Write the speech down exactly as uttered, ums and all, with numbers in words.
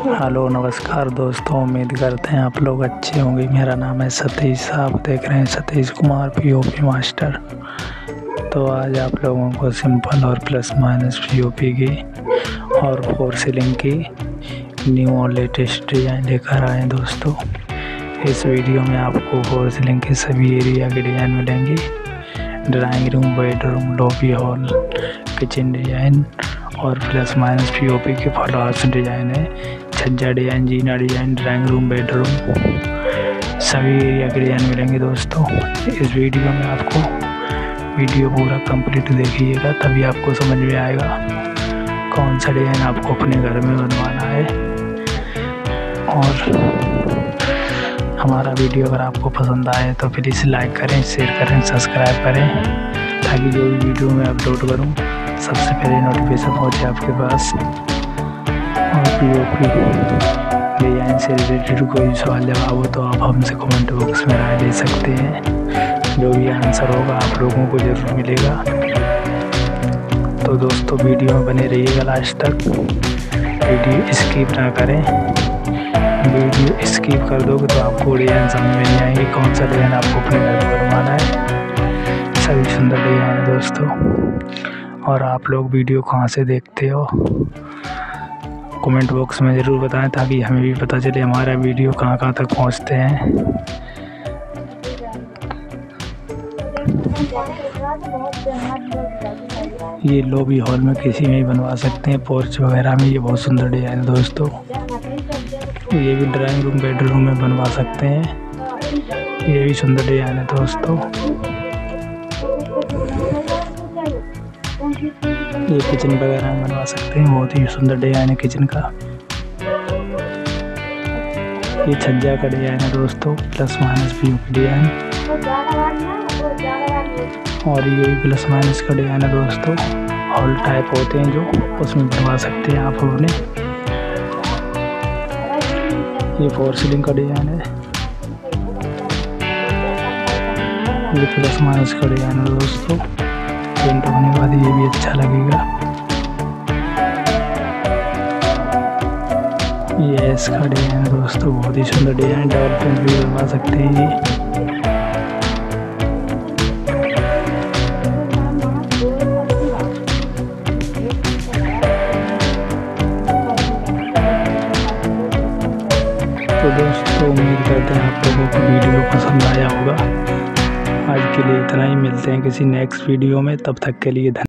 Hello नमस्कार दोस्तों, उम्मीद करते हैं आप लोग अच्छे होंगे। मेरा नाम है सतीश, आप देख रहे हैं सतीश कुमार पीओपी मास्टर। तो आज आप लोगों को सिंपल और प्लस माइनस पीओपी की और फोर सीलिंग की न्यू और लेटेस्ट डिज़ाइन लेकर आए दोस्तों। इस वीडियो में आपको फोर सीलिंग के सभी एरिया के डिज़ाइन मिलेंगे। Drawing room, bedroom, lobby, hall, kitchen design और प्लस माइनस पीओपी के फुल हाउस डिज़ाइन है। छज्जा डिज़ाइन, जीना डिज़ाइन, ड्राइंग रूम, बेडरूम सभी एरिया के डिज़ाइन मिलेंगे दोस्तों। इस वीडियो में आपको वीडियो पूरा कंप्लीट देखिएगा, तभी आपको समझ में आएगा कौन सा डिज़ाइन आपको अपने घर में बनवाना है। और हमारा वीडियो अगर आपको पसंद आए तो प्लीज़ लाइक करें, शेयर करें, सब्सक्राइब करें, ताकि जो भी वीडियो मैं अपलोड करूं सबसे पहले नोटिफिकेशन पहुंचे आपके पास। और पीओपी डिज़ाइन से रिलेटेड कोई सवाल जवाब हो तो आप हमसे कमेंट बॉक्स में राय ले सकते हैं। जो भी आंसर होगा आप लोगों को ज़रूर मिलेगा। तो दोस्तों वीडियो में बने रहिएगा लास्ट तक, वीडियो स्किप ना करें। वीडियो स्किप कर दोगे तो आपको डिज़ाइन समझ में नहीं आएंगे कौन सा डिज़ाइन आपको अपने घर में बनवाना है। सभी सुंदर डिज़ाइन है दोस्तों। और आप लोग वीडियो कहाँ से देखते हो कमेंट बॉक्स में ज़रूर बताएं, ताकि हमें भी पता चले हमारा वीडियो कहाँ कहाँ तक पहुँचते हैं। ये लॉबी हॉल में किसी में भी बनवा सकते हैं, पोर्च वगैरह में। ये बहुत सुंदर डिज़ाइन है दोस्तों। ये भी ड्राइंग रूम, बेडरूम में बनवा सकते हैं। ये भी सुंदर डिज़ाइन है दोस्तों। ये किचन वगैरह में बनवा सकते हैं, बहुत ही सुंदर डिज़ाइन है किचन का। ये छज्जा का डिज़ाइन है दोस्तों, प्लस माइनस पीओपी डिज़ाइन। और ये भी प्लस माइनस का डिज़ाइन है दोस्तों। हॉल टाइप होते हैं जो, उसमें बनवा सकते हैं आप अपने। ये फोर सीलिंग का डिज़ाइन है। ये प्लस माइनस का डिज़ाइन है दोस्तों। पेंट होने के बाद ये भी अच्छा लगेगा। ये इसका डिज़ाइन है दोस्तों, बहुत ही सुंदर डिज़ाइन। डबल पेंट भी बनवा सकते हैं ये। तो दोस्तों उम्मीद करते हैं आप लोगों को वीडियो पसंद आया होगा। आज के लिए इतना ही, मिलते हैं किसी नेक्स्ट वीडियो में। तब तक के लिए धन्यवाद।